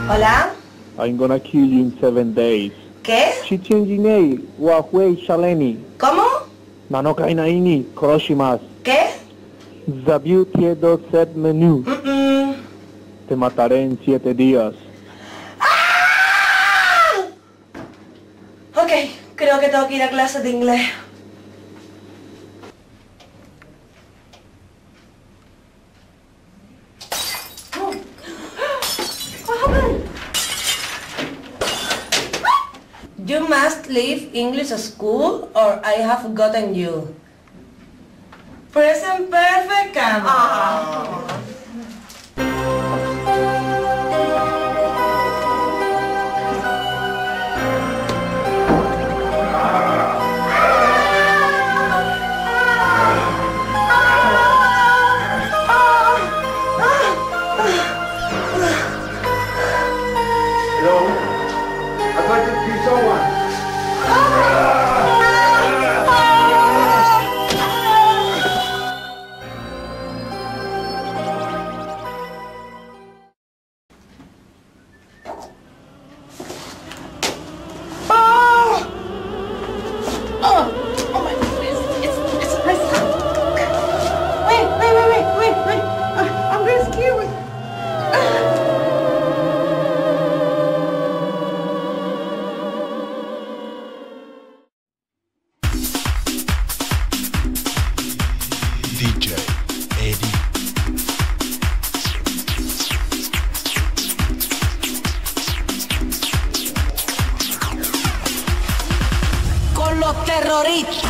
Hola. I'm gonna kill you in 7 days. ¿Qué? Chichen Wahui Shaleni. ¿Cómo? Nanokainaini Koroshimasu. ¿Qué? The beauty do set menu. Te mataré en 7 días. ¡Ah! Ok, creo que tengo que ir a clases de inglés. You must leave English school or I have forgotten you. Present perfect, Kama. Hello? I'd like to see someone. Oh my goodness, it's a nice. Wait. I'm gonna scare you. DJ Eddie. Con los terroristas.